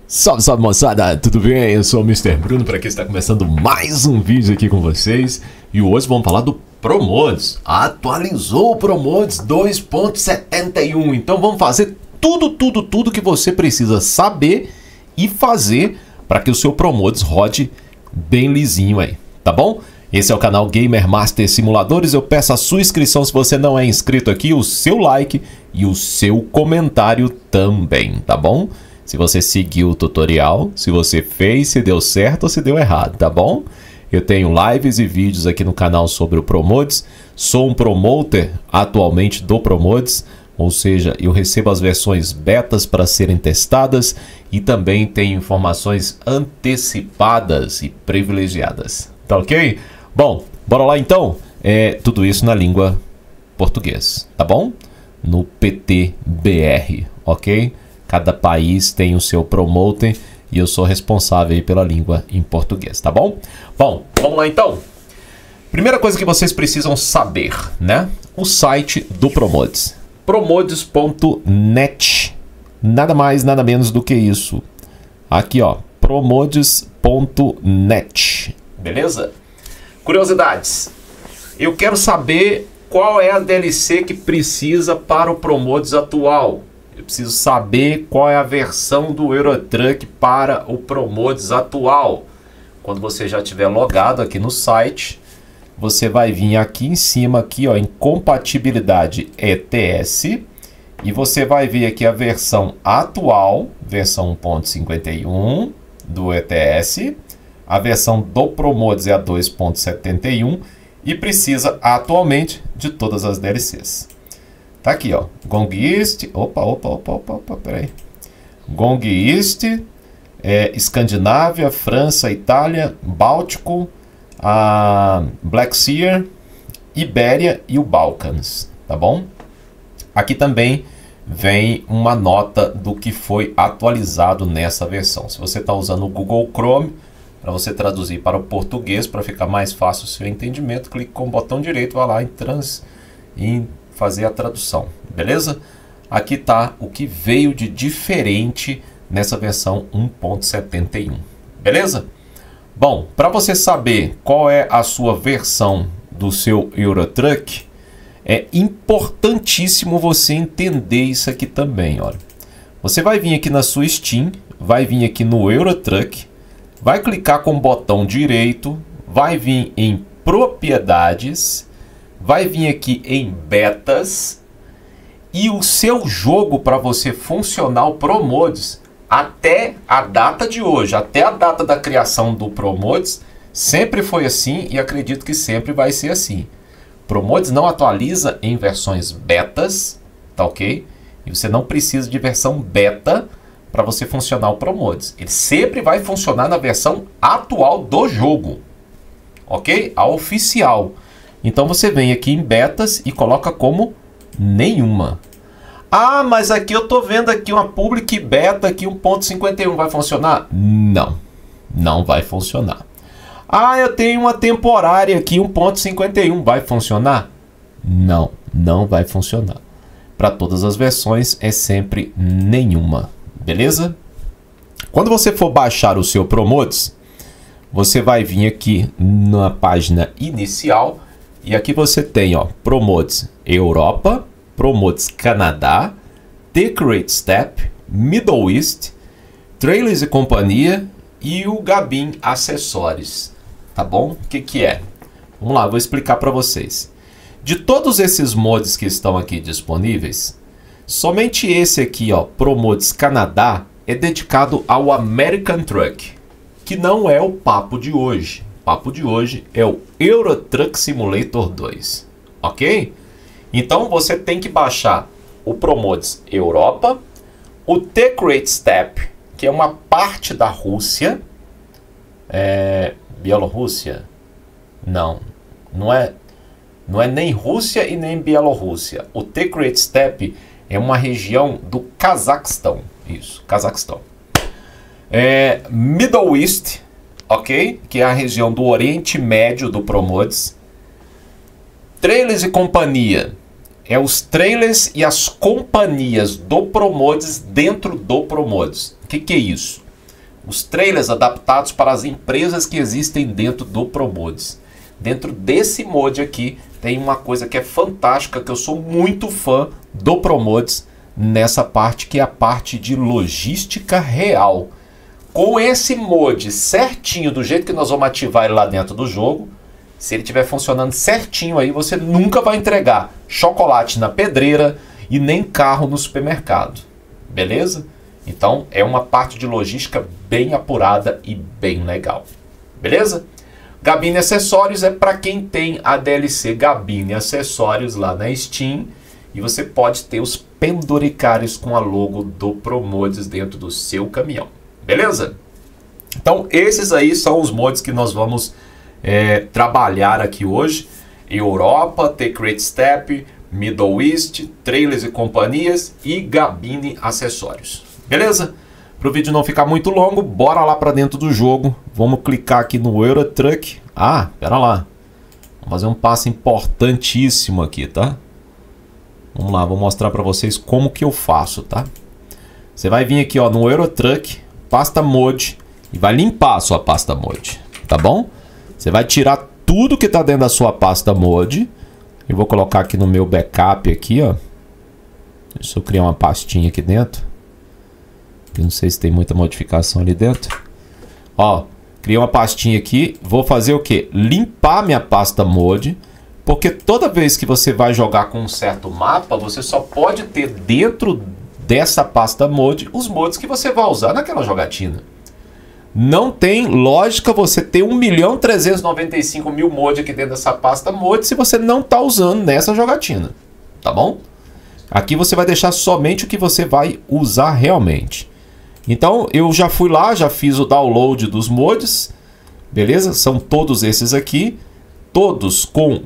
Salve, salve moçada, tudo bem? Eu sou o Mr. Bruno, para quem está começando mais um vídeo aqui com vocês. E hoje vamos falar do ProMods. Atualizou o ProMods 2.71. Então vamos fazer tudo que você precisa saber e fazer para que o seu ProMods rode bem lisinho aí, tá bom? Esse é o canal Gamer Master Simuladores. Eu peço a sua inscrição se você não é inscrito aqui, o seu like e o seu comentário também, tá bom? Se você seguiu o tutorial, se você fez, se deu certo ou se deu errado, tá bom? Eu tenho lives e vídeos aqui no canal sobre o ProMods. Sou um promoter atualmente do ProMods, ou seja, eu recebo as versões betas para serem testadas e também tenho informações antecipadas e privilegiadas. Tá ok? Bom, bora lá então? Tudo isso na língua portuguesa, tá bom? No PTBR, ok? Cada país tem o seu promoter e eu sou responsável aí pela língua em português, tá bom? Bom, vamos lá então. Primeira coisa que vocês precisam saber, né? O site do ProMods. Promods.net. Nada mais, nada menos do que isso. Aqui, ó. Promods.net. Beleza? Curiosidades. Eu quero saber qual é a DLC que precisa para o ProMods atual. Eu preciso saber qual é a versão do Euro Truck para o ProMods atual. Quando você já estiver logado aqui no site, você vai vir aqui em cima, aqui, ó, em compatibilidade ETS, e você vai ver aqui a versão atual, versão 1.51 do ETS, a versão do ProMods é a 2.71 e precisa atualmente de todas as DLCs. Tá aqui, ó, Gong East, peraí, Gong East, Escandinávia, França, Itália, Báltico, a Black Sea, Ibéria e o Balkans, tá bom? Aqui também vem uma nota do que foi atualizado nessa versão. Se você está usando o Google Chrome, para você traduzir para o português, para ficar mais fácil o seu entendimento, clique com o botão direito, vai lá em fazer a tradução, beleza? Aqui tá o que veio de diferente nessa versão 1.71, beleza? Bom, para você saber qual é a sua versão do seu Euro Truck, é importantíssimo você entender isso aqui também, olha. Você vai vir aqui na sua Steam, vai vir aqui no Euro Truck, vai clicar com o botão direito, vai vir em propriedades, vai vir aqui em betas e o seu jogo, para você funcionar o ProMods até a data de hoje, até a data da criação do ProMods, sempre foi assim e acredito que sempre vai ser assim. ProMods não atualiza em versões betas, tá ok? E você não precisa de versão beta para você funcionar o ProMods. Ele sempre vai funcionar na versão atual do jogo, ok? A oficial. Então você vem aqui em betas e coloca como nenhuma. Ah, mas aqui eu tô vendo aqui uma public beta aqui 1.51, vai funcionar? Não, não vai funcionar. Ah, eu tenho uma temporária aqui 1.51, vai funcionar? Não, não vai funcionar. Para todas as versões é sempre nenhuma, beleza? Quando você for baixar o seu ProMods, você vai vir aqui na página inicial. E aqui você tem, ó, ProMods Europa, ProMods Canadá, The Great Step, Middle East, Trailers e Companhia e o Gabin Acessórios. Tá bom? O que é? Vamos lá, vou explicar para vocês. De todos esses mods que estão aqui disponíveis, somente esse aqui, ó, ProMods Canadá, é dedicado ao American Truck, que não é o papo de hoje. O papo de hoje é o Euro Truck Simulator 2, ok? Então você tem que baixar o ProMods Europa, o The Great Step, que é uma parte da Rússia, Bielorrússia? Não é nem Rússia e nem Bielorrússia. O The Great Step é uma região do Cazaquistão, isso, Cazaquistão. Middle East, ok? Que é a região do Oriente Médio do ProMods. Trailers e Companhia é os trailers e as companhias do ProMods dentro do ProMods. O que é isso? os trailers adaptados para as empresas que existem dentro do ProMods. Dentro desse mod aqui tem uma coisa que é fantástica, que eu sou muito fã do ProMods nessa parte, que é a parte de logística real. Com esse mod certinho, do jeito que nós vamos ativar ele lá dentro do jogo, se ele estiver funcionando certinho aí, você nunca vai entregar chocolate na pedreira e nem carro no supermercado. Beleza? Então é uma parte de logística bem apurada e bem legal. Beleza? Gabine Acessórios é para quem tem a DLC Gabine Acessórios lá na Steam. E você pode ter os penduricários com a logo do ProMods dentro do seu caminhão. Beleza? Então esses aí são os mods que nós vamos trabalhar aqui hoje. Europa, The Great Step, Middle East, Trailers e Companhias e Gabine Acessórios. Beleza? Para o vídeo não ficar muito longo, bora lá para dentro do jogo. Vamos clicar aqui no Euro Truck. Ah, pera lá. Vamos fazer um passo importantíssimo aqui, tá? Vamos lá, vou mostrar para vocês como que eu faço, tá? Você vai vir aqui, ó, no Euro Truck, pasta mod, e vai limpar a sua pasta mod, tá bom? Você vai tirar tudo que está dentro da sua pasta mod. Eu vou colocar aqui no meu backup aqui, ó. Deixa eu criar uma pastinha aqui dentro. Eu não sei se tem muita modificação ali dentro. Ó, criei uma pastinha aqui. Vou fazer o que? Limpar minha pasta mod. Porque toda vez que você vai jogar com um certo mapa, você só pode ter dentro dessa pasta mod os mods que você vai usar naquela jogatina. Não tem lógica você ter 1.395.000 mods aqui dentro dessa pasta mod se você não está usando nessa jogatina. Tá bom? Aqui você vai deixar somente o que você vai usar realmente. Então eu já fui lá, já fiz o download dos mods. Beleza? São todos esses aqui. Todos com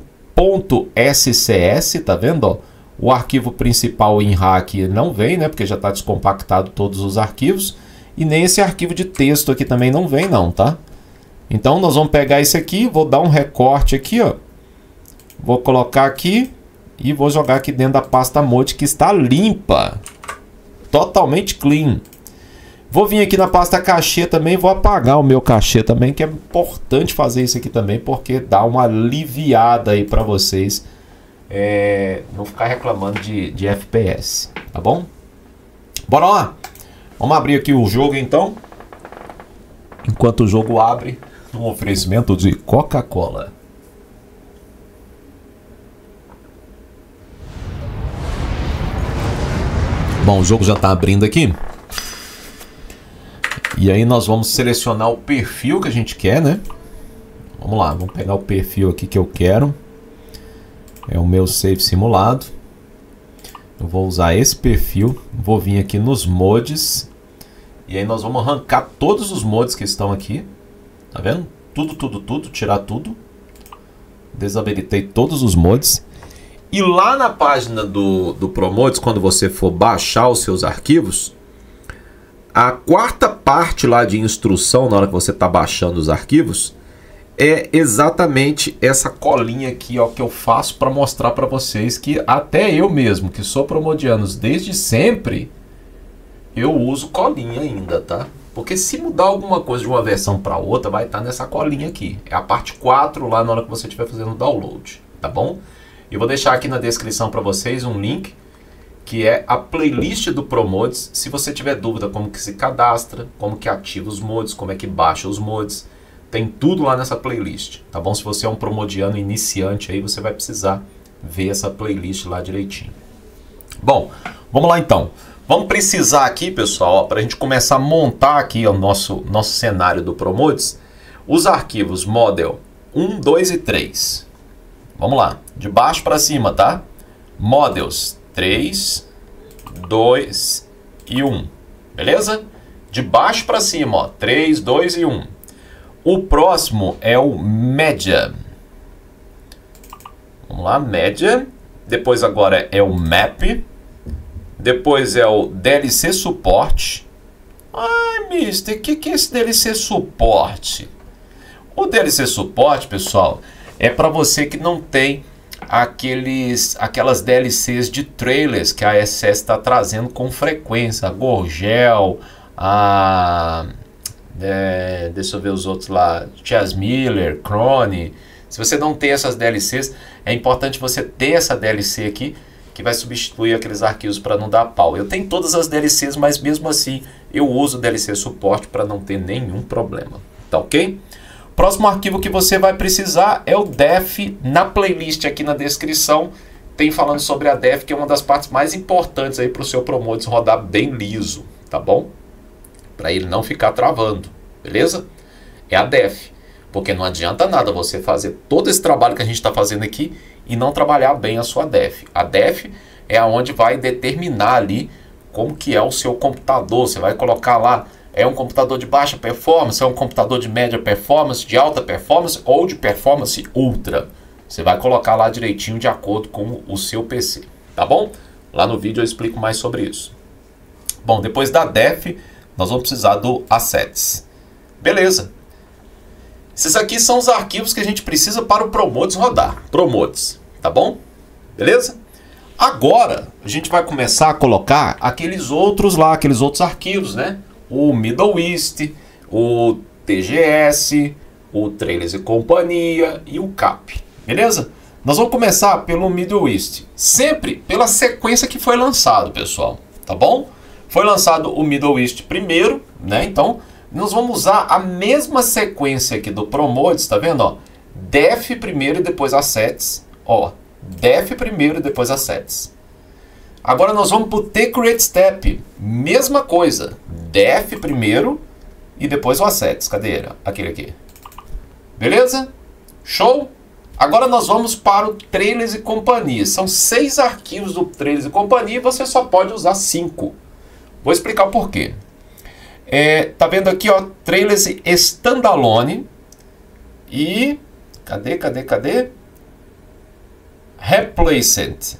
.scs, tá vendo? Ó? O arquivo principal em hack não vem, né? Porque já está descompactado todos os arquivos. E nem esse arquivo de texto aqui também não vem não, tá? Então nós vamos pegar esse aqui, vou dar um recorte aqui, ó. Vou colocar aqui e vou jogar aqui dentro da pasta mod que está limpa. Totalmente clean. Vou vir aqui na pasta cachê também, vou apagar o meu cachê também, que é importante fazer isso aqui também, porque dá uma aliviada aí para vocês não ficar reclamando de FPS, tá bom? Bora lá! Vamos abrir aqui o jogo então. Enquanto o jogo abre, um oferecimento de Coca-Cola. Bom, o jogo já está abrindo aqui. E aí nós vamos selecionar o perfil que a gente quer, né? Vamos lá, vamos pegar o perfil aqui que eu quero. É o meu save simulado. Eu vou usar esse perfil. Vou vir aqui nos mods. E aí nós vamos arrancar todos os mods que estão aqui. Tá vendo? Tudo, tirar tudo. Desabilitei todos os mods. E lá na página do ProMods, quando você for baixar os seus arquivos, a quarta parte lá de instrução, na hora que você está baixando os arquivos, é exatamente essa colinha aqui, ó, que eu faço para mostrar para vocês que até eu mesmo, que sou promodianos desde sempre, eu uso colinha ainda, tá? Porque se mudar alguma coisa de uma versão para outra, vai estar nessa colinha aqui. É a parte 4 lá na hora que você estiver fazendo o download, tá bom? Eu vou deixar aqui na descrição para vocês um link que é a playlist do ProMods. Se você tiver dúvida como que se cadastra, como que ativa os mods, como é que baixa os mods, tem tudo lá nessa playlist, tá bom? Se você é um promodiano iniciante aí, você vai precisar ver essa playlist lá direitinho. Bom, vamos lá então. Vamos precisar aqui, pessoal, para a gente começar a montar aqui o nosso cenário do ProMods, os arquivos model 1, 2 e 3. Vamos lá, de baixo para cima, tá? Models 3, 2 e 1, beleza? De baixo para cima, ó, 3, 2 e 1. O próximo é o Media. Vamos lá, Media. Depois agora é o Map. Depois é o DLC Suporte. Ai, mister, o que é esse DLC Suporte? O DLC Suporte, pessoal, é para você que não tem aquelas DLCs de trailers que a SS está trazendo com frequência. A Gorgel, a deixa eu ver os outros lá, Chas Miller, Crony. Se você não tem essas DLCs, é importante você ter essa DLC aqui, que vai substituir aqueles arquivos para não dar pau. Eu tenho todas as DLCs, mas mesmo assim eu uso o DLC suporte para não ter nenhum problema. Tá ok? Próximo arquivo que você vai precisar é o def. Na playlist aqui na descrição tem falando sobre a def, que é uma das partes mais importantes aí para o seu Promotes rodar bem liso, tá bom? Para ele não ficar travando, beleza? É a def, porque não adianta nada você fazer todo esse trabalho que a gente está fazendo aqui e não trabalhar bem a sua def. A def é aonde vai determinar ali como que é o seu computador. Você vai colocar lá, é um computador de baixa performance, é um computador de média performance, de alta performance ou de performance ultra. Você vai colocar lá direitinho de acordo com o seu PC, tá bom? Lá no vídeo eu explico mais sobre isso. Bom, depois da def, nós vamos precisar do assets. Beleza. Esses aqui são os arquivos que a gente precisa para o Promotes rodar. Promotes, tá bom? Beleza? Agora, a gente vai começar a colocar aqueles outros lá, aqueles outros arquivos, né? O Middle East, o TGS, o Trailers e Companhia e o CAP. Beleza? Nós vamos começar pelo Middle East. Sempre pela sequência que foi lançado, pessoal. Tá bom? Foi lançado o Middle East primeiro, né? Então, nós vamos usar a mesma sequência aqui do Promotes, tá vendo? Ó, def primeiro e depois assets. Ó, def primeiro e depois assets. Agora nós vamos para o tCreateStep. Mesma coisa. Def primeiro e depois o assets. Cadê ele? Aquele aqui. Beleza? Show? Agora nós vamos para o Trailers e Companhia. São 6 arquivos do Trailers e Companhia e você só pode usar 5. Vou explicar o porquê. Tá vendo aqui, ó, Trailers Standalone e cadê? Replacement.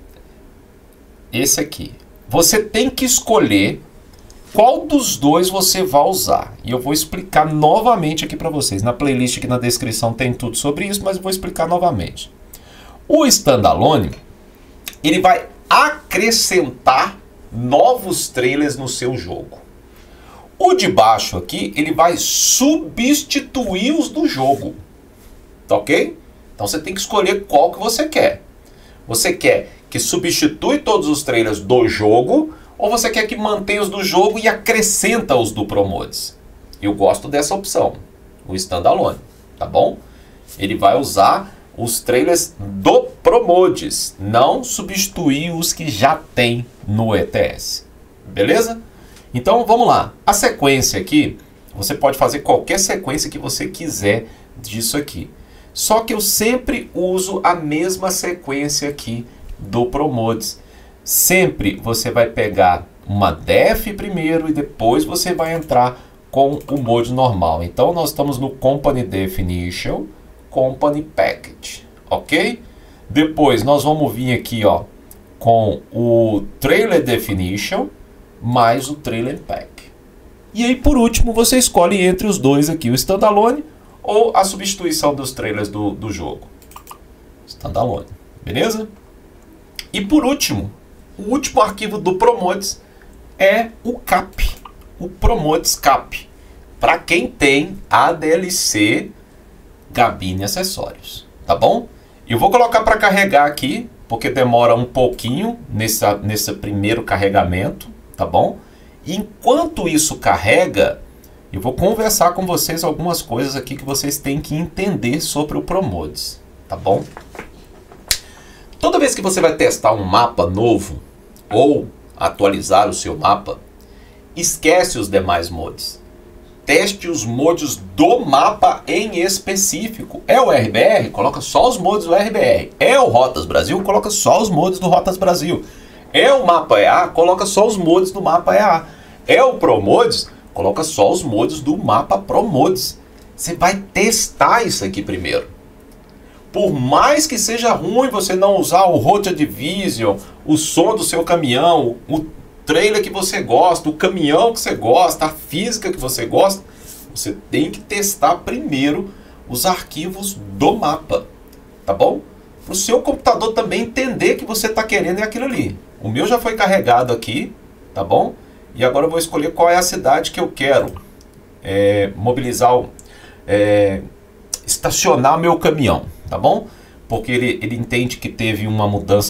Esse aqui. Você tem que escolher qual dos dois você vai usar. E eu vou explicar novamente aqui para vocês. Na playlist aqui na descrição tem tudo sobre isso, mas eu vou explicar novamente. O Standalone, ele vai acrescentar novos trailers no seu jogo. O de baixo aqui, ele vai substituir os do jogo. Tá ok? Então você tem que escolher qual que você quer. Você quer que substitui todos os trailers do jogo, ou você quer que mantenha os do jogo e acrescenta os do Promotes? Eu gosto dessa opção, o Standalone, tá bom? Ele vai usar os trailers do Promotes, não substituir os que já tem no ETS. Beleza? Então vamos lá. A sequência aqui, você pode fazer qualquer sequência que você quiser disso aqui. Só que eu sempre uso a mesma sequência aqui do Promotes. Sempre você vai pegar uma def primeiro e depois você vai entrar com o mode normal. Então nós estamos no Company Definition, Company Package, ok? Depois nós vamos vir aqui, ó, com o Trailer Definition mais o Trailer Pack. E aí por último você escolhe entre os dois aqui, o Standalone ou a substituição dos trailers do jogo. Standalone, beleza? E por último, o último arquivo do Promotes é o CAP, o Promotes CAP, para quem tem a DLC Gabine Acessórios, tá bom? Eu vou colocar para carregar aqui, porque demora um pouquinho nesse primeiro carregamento, tá bom? E enquanto isso carrega, eu vou conversar com vocês algumas coisas aqui que vocês têm que entender sobre o Promotes, tá bom? Toda vez que você vai testar um mapa novo ou atualizar o seu mapa, esquece os demais mods. Teste os mods do mapa em específico. É o RBR? Coloca só os mods do RBR. É o Rotas Brasil? Coloca só os mods do Rotas Brasil. É o mapa EA? Coloca só os mods do mapa EA. É o Promodes? Coloca só os mods do mapa Promodes. Você vai testar isso aqui primeiro. Por mais que seja ruim você não usar o Road Division, o som do seu caminhão, o trailer que você gosta, o caminhão que você gosta, a física que você gosta, você tem que testar primeiro os arquivos do mapa, tá bom? Para o seu computador também entender que você está querendo é aquilo ali. O meu já foi carregado aqui, tá bom? E agora eu vou escolher qual é a cidade que eu quero. mobilizar, estacionar meu caminhão, tá bom? Porque ele entende que teve uma mudança